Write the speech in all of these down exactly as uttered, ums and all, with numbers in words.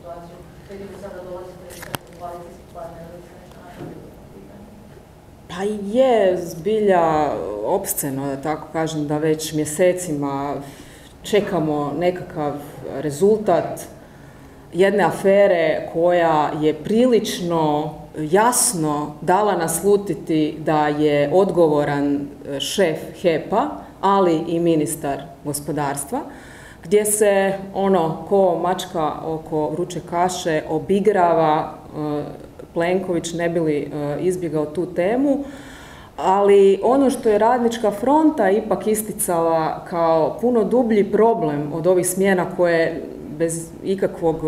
situaciju, vidimo sada dolazite u koalicijski partner, ili se nešto napraviti u pitanju? Pa je zbilja opsceno, da tako kažem, da već mjesecima čekamo nekakav rezultat jedne afere koja je prilično jasno dala naslutiti da je odgovoran šef hep-a, ali i ministar gospodarstva, gdje se ono ko mačka oko vruće kaše obigrava Plenković ne bi li izbjegao tu temu, ali ono što je Radnička fronta ipak isticala kao puno dublji problem od ovih smjena koje bez ikakvog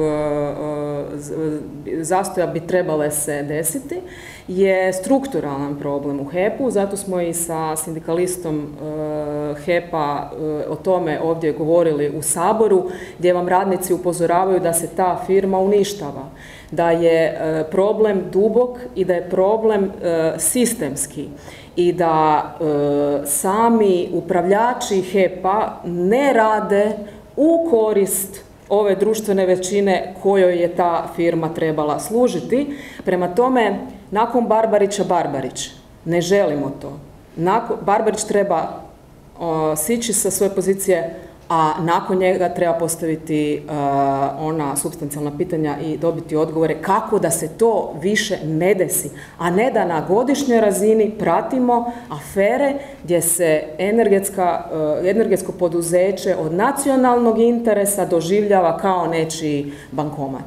zastoja bi trebale se desiti, je strukturalan problem u hep-u, zato smo i sa sindikalistom hep-a o tome ovdje govorili u Saboru, gdje vam radnici upozoravaju da se ta firma uništava, da je problem dubok i da je problem sistemski i da sami upravljači hep-a ne rade u korist ove društvene većine kojoj je ta firma trebala služiti. Prema tome, nakon Barbarića Barbarić, ne želimo to. Nakon, Barbarić treba o, sići sa svoje pozicije, a nakon njega treba postaviti uh, ona supstancijalna pitanja i dobiti odgovore kako da se to više ne desi, a ne da na godišnjoj razini pratimo afere gdje se energetska, uh, energetsko poduzeće od nacionalnog interesa doživljava kao nečiji bankomat.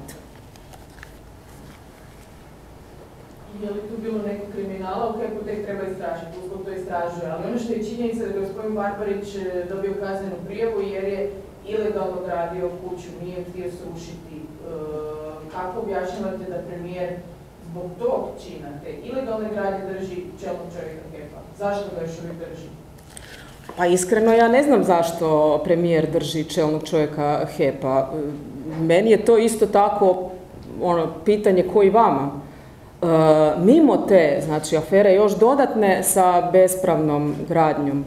Je li tu bilo nekog kriminala u hep-u, tek treba istražiti, uskoro to istražuje, ali ono što je činjenica da je gospodin Barbarić dobio kaznenu prijavu jer je ilegalno gradio kuću, nije htio srušiti. E, kako objašnjavate da premijer zbog tog čina te ilegalne gradnje drži čelnog čovjeka hep-a? Zašto ga još uvijek drži? Pa iskreno ja ne znam zašto premijer drži čelnog čovjeka hep-a. Meni je to isto tako ono pitanje koji vama. Uh, mimo te, znači, afere još dodatne sa bespravnom gradnjom.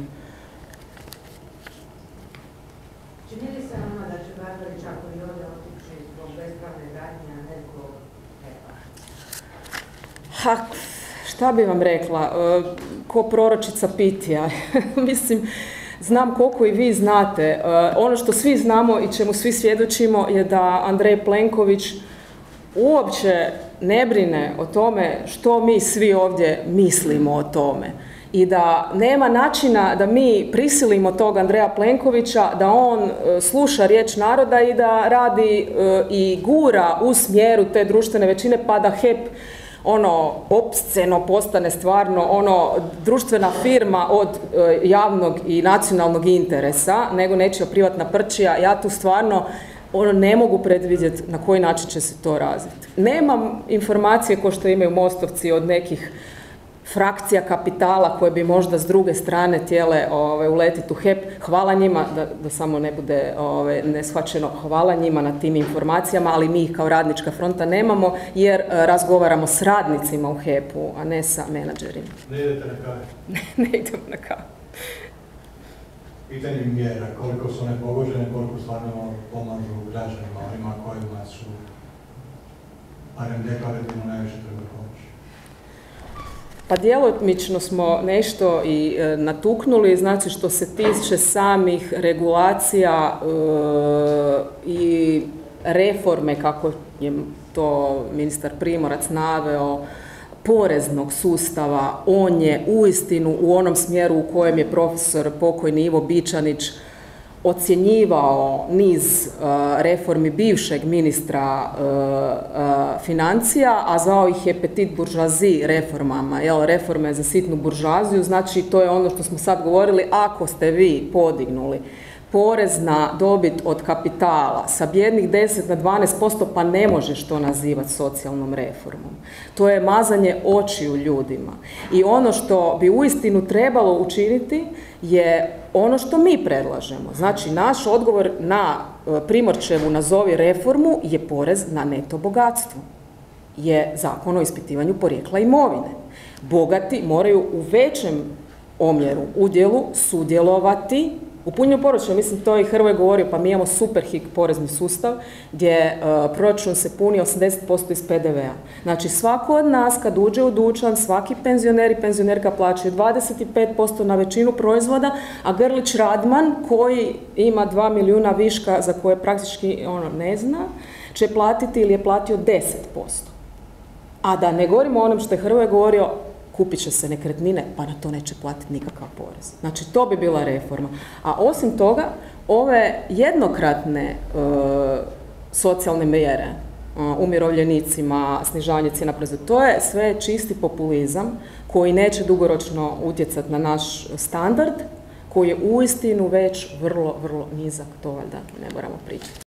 Čini li se nama da će Barbarić ako i ovdje otići zbog bespravne gradnje, a ne zbog hep-a? Ha, šta bi vam rekla, uh, ko proročica pitija. Mislim, znam koliko i vi znate. Uh, ono što svi znamo i čemu svi svjedočimo je da Andrej Plenković uopće ne brine o tome što mi svi ovdje mislimo o tome i da nema načina da mi prisilimo tog Andreja Plenkovića da on sluša riječ naroda i da radi i gura u smjeru te društvene većine pa da hep ono opsceno postane stvarno ono društvena firma od javnog i nacionalnog interesa nego nečija privatna prčija. Ja tu stvarno ono ne mogu predvidjeti na koji način će se to razviti. Nemam informacije ko što imaju Mostovci od nekih frakcija kapitala koje bi možda s druge strane htjele ovaj, uletiti u hep. Hvala njima, da, da samo ne bude ovaj, neshvaćeno, hvala njima na tim informacijama, ali mi ih kao Radnička fronta nemamo jer razgovaramo s radnicima u hepu, a ne sa menadžerima. Ne idete na kavu? ne, ne idemo na kavu. Pitanje mjera, koliko su one pogođene, koliko stvarno pomažu građanima, onima kojima su, barem deklarativno, najviše treba pomoći. Pa djelomično smo nešto i e, natuknuli, znači što se tiče samih regulacija e, i reforme, kako je to ministar Primorac naveo, poreznog sustava, on je uistinu u onom smjeru u kojem je profesor pokojni Ivo Bičanić ocjenjivao niz uh, reformi bivšeg ministra uh, uh, financija, a zvao ih je petit bourgeoisie reformama, jel, reforme za sitnu buržuaziju, znači to je ono što smo sad govorili, ako ste vi podignuli porez na dobit od kapitala sa bijednih deset na dvanaest posto, pa ne možeš to nazivati socijalnom reformom. To je mazanje očiju ljudima. I ono što bi uistinu trebalo učiniti je ono što mi predlažemo. Znači, naš odgovor na Primorčevu nazovi reformu je porez na neto bogatstvo. Je Zakon o ispitivanju porijekla imovine. Bogati moraju u većem omjeru, udjelu, sudjelovati U punjenju proračuna, mislim, to i Hrvoje govorio, pa mi imamo super hik porezni sustav gdje uh, proračun se puni osamdeset posto iz pe de ve a. Znači, svako od nas kad uđe u dućan, svaki penzioner i penzionerka plaćaju dvadeset pet posto na većinu proizvoda, a Grlić Radman, koji ima dva milijuna viška za koje praktički ono ne zna, će platiti ili je platio deset posto. A da ne govorimo o onom što je Hrvoje govorio, kupit će se nekretnine, pa na to neće platiti nikakav porez. Znači, to bi bila reforma. A osim toga, ove jednokratne e, socijalne mjere e, umirovljenicima, snižavanje cijena proizvoda, to je sve čisti populizam koji neće dugoročno utjecati na naš standard, koji je uistinu već vrlo, vrlo nizak, to valjda ne moramo pričati.